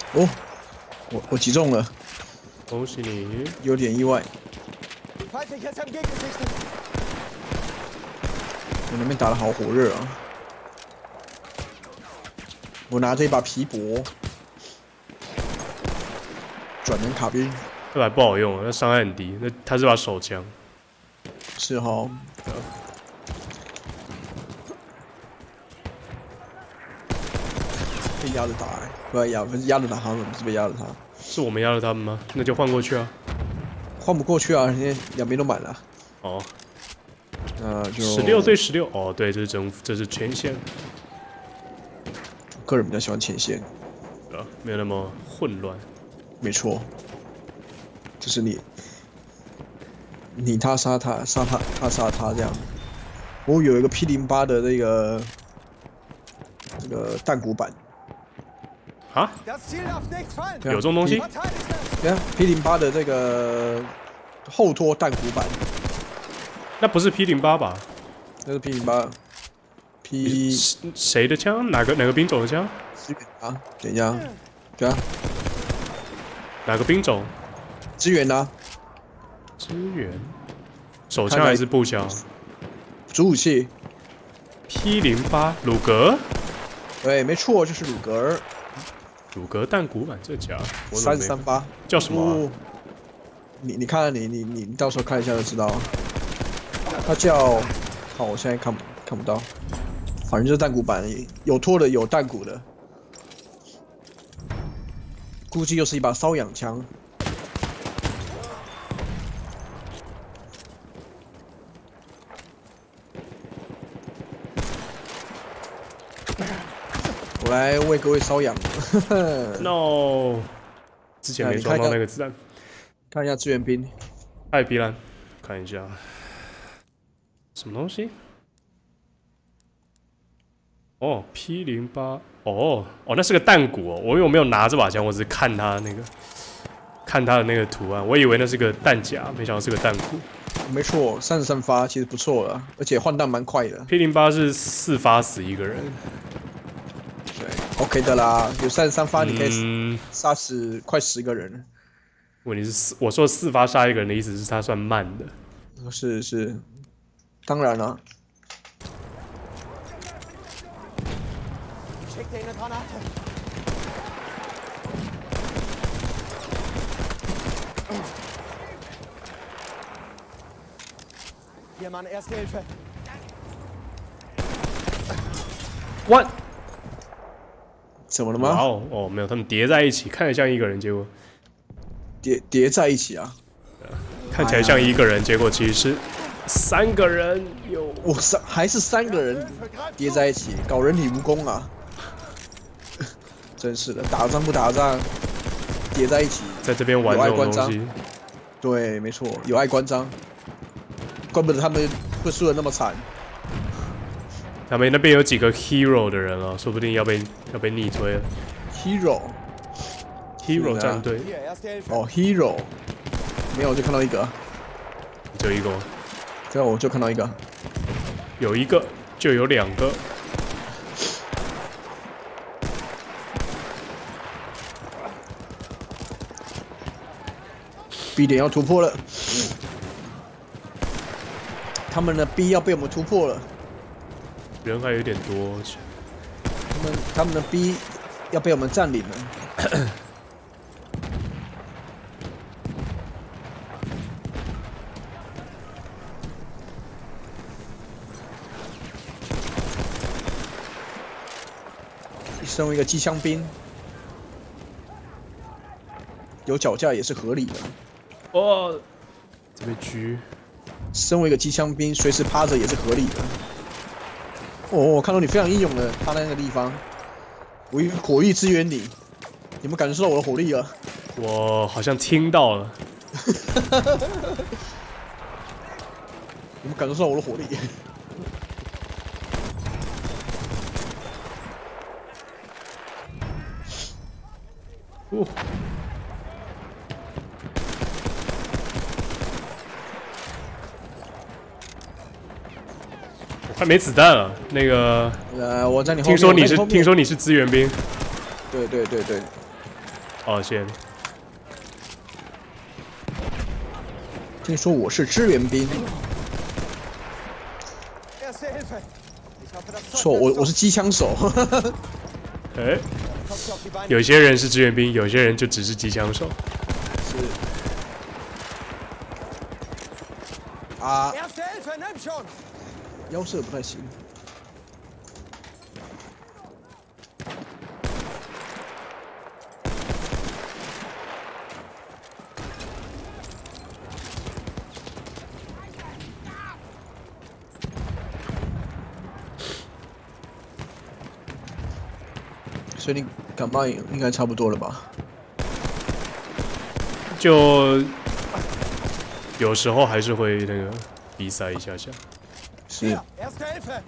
哦，我击中了， 恭喜你！ 有点意外。 Feindliches entgegengerichtet. 我那边打得好火热啊！我拿着一把皮帛，转人卡兵。 这把不好用，那伤害很低。那它是把手枪。 是哈。被压着打、欸，不是压着打他们，不是被压着他。 是我们压了他们吗？那就换过去啊。 换不过去啊，人家两边都满了。 哦。 那就 16对16，哦，对，这是前线。 个人比较喜欢前线， 啊，没有那么混乱。 没错，就是你他杀他，杀他他杀他这样。我有一个 P08的这个弹鼓板。 啊？ Das Ziel darf nicht fallen. 有这种东西？ Verteidigt es. 对啊 ，P08的这个后拖弹鼓板。 那不是 P08吧？ 那是 P08，P 谁的枪？哪个兵种的枪？ 支援啊，等一下，对啊， 哪个兵种？ 支援啊， 支援。手枪还是步枪？ 主武器。 P08鲁格。 对，没错，就是鲁格尔。 鲁格弹鼓板这家 338 叫什么、啊你看你到时候看一下就知道。它叫，好，我现在看不到，反正就是弹鼓板而已，有拖的有弹鼓的，估计又是一把瘙痒枪。我来为各位瘙痒。 No， 之前没装到那个子弹。 看一下支援兵。 艾比兰，看一下。 什么东西？哦 ，P08，哦，那是个弹鼓哦。我没有拿这把枪，我只是看它的那个图案，我以为那是个弹夹，没想到是个弹鼓。 没错，33发其实不错了，而且换弹蛮快的。 P08是4发死一个人。 对 ，OK 的啦，有33发你可以杀死快10个人。 问题是我说4发杀一个人的意思是它算慢的。 是。 当然了。 Schick dir eine Granate. Hier, Mann, Erste Hilfe. What？ 怎么了吗？ 哦，没有，他们叠在一起，看着像一个人，结果叠在一起啊， 看起来像一个人，结果其实是3个人。有还是3个人叠在一起，搞人体蜈蚣啊！真是的，打仗不打仗，叠在一起， 在这边玩这种东西。 对，没错，有碍关张，怪不得他们会输得那么惨。 他们那边有几个 hero 的人啊，说不定要被逆推了。hero 战队。 哦 ，hero， 没有，我就看到一个。 只有一个吗？ 对，我就看到一个。 有一个就有2个。 B 点要突破了，他们的 B 要被我们突破了。 人还有点多。 他们的 B 要被我们占领了。身为一个机枪兵，有脚架也是合理的。 哦，这被狙。 身为一个机枪兵，随时趴着也是合理的。哦，我看到你非常英勇的趴在那个地方，我用火力支援你，有没有感受到我的火力啊？ 我好像听到了。 有没有感受到我的火力？ 哦，我快没子弹了。那个， 我在你后面。 听说你是支援兵。 对。 哦，谢谢你。 听说我是支援兵， Erste Hilfe. Ich hoffe, das 错，我是机枪手。 哎， kommt sie auf die Beine. 有些人是志愿兵，有些人就只是机枪手。 是。啊， Erste Hilfe, nimm schon. 腰射不太行。所以你感冒应该差不多了吧？ 就有时候还是会那个比赛一下下。 是 Hier, Erste Hilfe.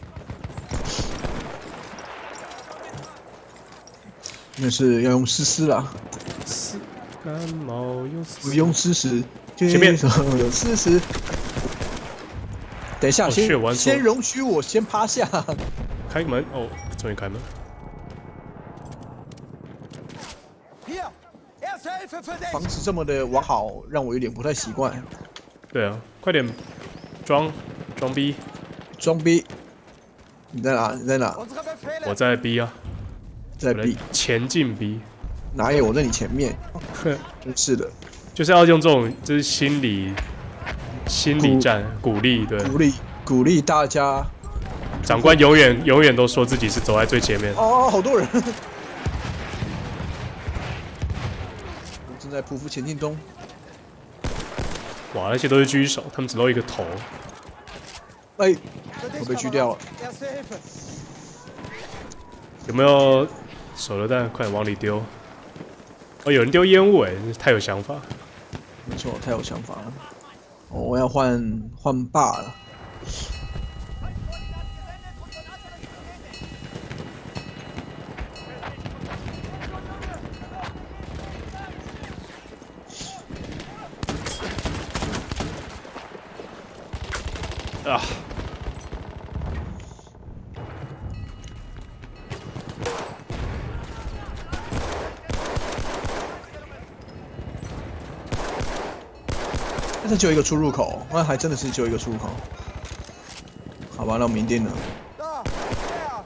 那是要用丝丝啦， 感冒用不用丝丝， 前面有丝丝。等一下， 是玩错先容许我先趴下。 开门哦，终于开门。 Hier, Erste Hilfe für dich. 房子这么的完好，让我有点不太习惯。 对啊，快点装逼！ 装逼，你在哪？你在哪？ Unsere Befehle. 我在 B 啊， 在我在 B， 前进 B， 哪有我在你前面？真是的， 就是要用这种就是心理战，鼓励。对， 鼓励大家。 长官永远都说自己是走在最前面。 哦，好多人。我正在匍匐前进中。 哇，那些都是狙手，他们只露一个头。 哎， Für 我 dich, 被狙掉了。 Kamerad. Erste Hilfe. 有没有手榴弹？快点往里丢！哦，有人丢烟雾，哎，太有想法。 没错，太有想法了。哦，我要换霸了。 啊！ 但是只有一个出入口，那还真的是只有一个出入口。好吧，那我明定了。 Da, der.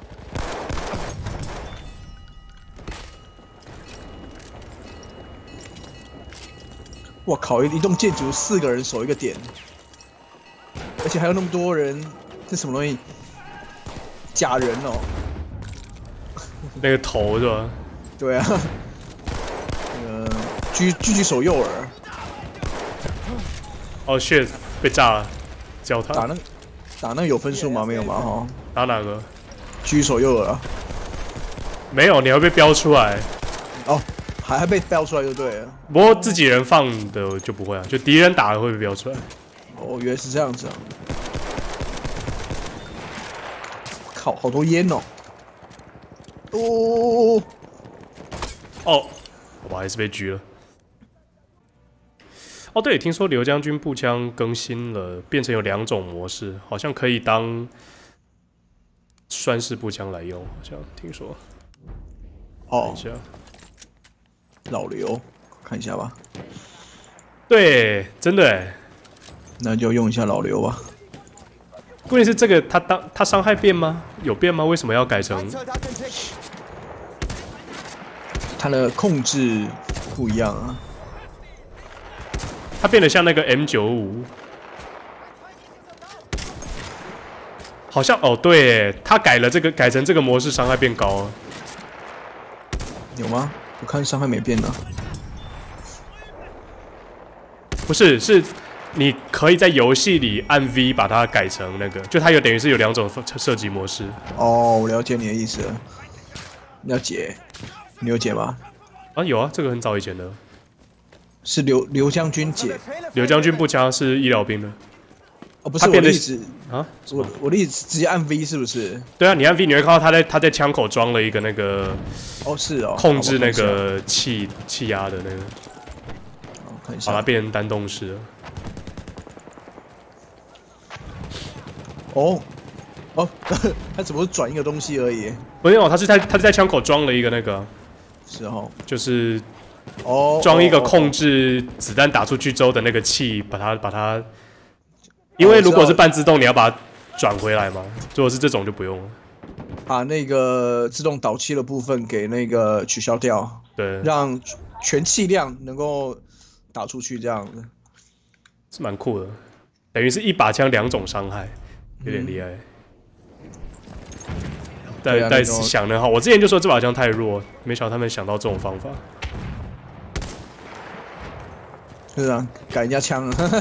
我靠，一栋建筑4个人守一个点，而且还有那么多人，这什么东西？假人哦。 那个头是吧？ 对啊，那个狙手诱饵， 哦 shit， 被炸了，教他打那个有分数吗？没有吧？哈， 打哪个？ 狙手诱饵啊。 没有，你会被标出来。 哦，还被标出来就对了。 不过自己人放的就不会啊，就敌人打的会被标出来。 哦，原来是这样子啊！靠，好多烟哦！哦， 哦，我还是被狙了。哦，对，听说刘将军步枪更新了，变成有2种模式，好像可以当栓式步枪来用，好像听说。看哦一，下， 老刘，看一下吧。 对，真的哎。 那就用一下老刘吧。 关键是这个，它伤害变吗？有变吗？为什么要改成 Soldat im Blick. 它的控制不一样啊。 它变得像那个 M95？好像哦，对，它改了这个，改成这个模式，伤害变高了。 有吗？我看伤害没变呢。 不是，是你可以在游戏里按 V 把它改成那个，就它等于是有2种射击模式。 哦，我了解你的意思了。了解，你有解吗？ 啊，有啊，这个很早以前的。 是刘将军解 Befehle für 刘将军步枪是医疗兵的哦，不是他变得我的意思， 啊？ 我的意思直接按 V 是不是？ 对啊，你按 V 你会看到他在枪口装了一个那个哦，是哦， 控制那好个气压的那个， 我看一下， 把它变成单动式了。 哦，哦，他只不过转一个东西而已， 没有，他是在枪口装了一个那个， 是哦， 就是哦， 装一个控制子弹打出去之后的那个气，把它，因为如果是半自动，你要把它转回来嘛。如果是这种就不用了， 把那个自动导气的部分给那个取消掉， 对， 让全气量能够打出去，这样子是蛮酷的。等于是一把枪2种伤害，有点厉害。但想得好，我之前就说这把枪太弱，没想到他们想到这种方法。 是啊，改人家枪了。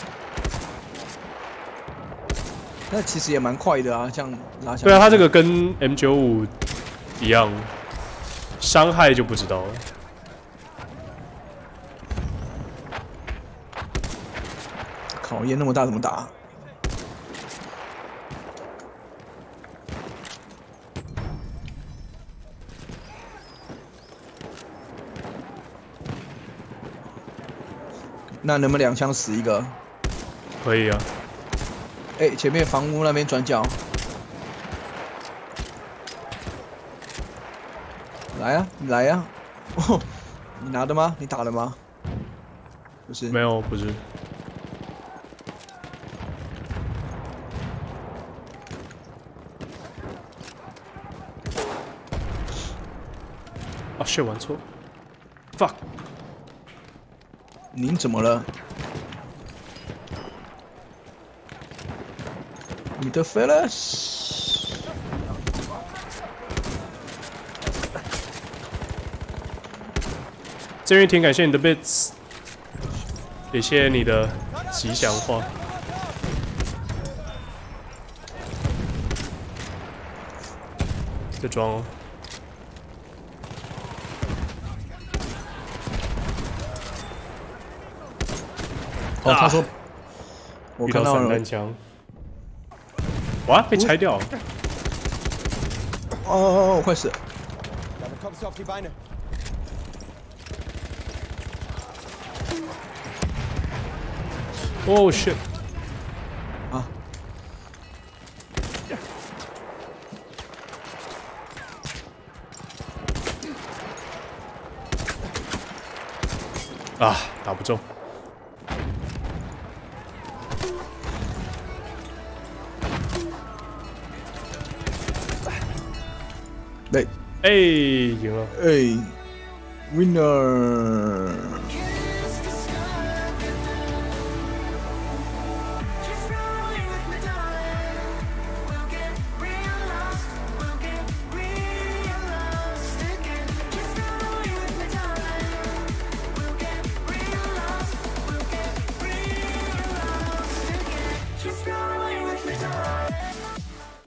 那其实也蛮快的啊，这样拉下。 对啊，他这个跟 M95一样，伤害就不知道了。 考验那么大怎么打？那能不能2枪死一个？ 可以啊。 哎、前面房屋那边转角。来呀、你来呀、哦，你拿的吗？你打的吗？不是。 没有，不是。啊，shit，玩错。fuck。 您怎么了？你的 fellas。 郑玉婷，感谢你的 bits， 也谢谢你的吉祥话。在装哦。 哦，他说，我看到了散弹。枪。哇，被拆掉。 哦，我快死了。 Damit kommst du auf die Beine. Oh shit！ 啊！ 啊，打不中。 对， 哎，赢了。 哎，winner。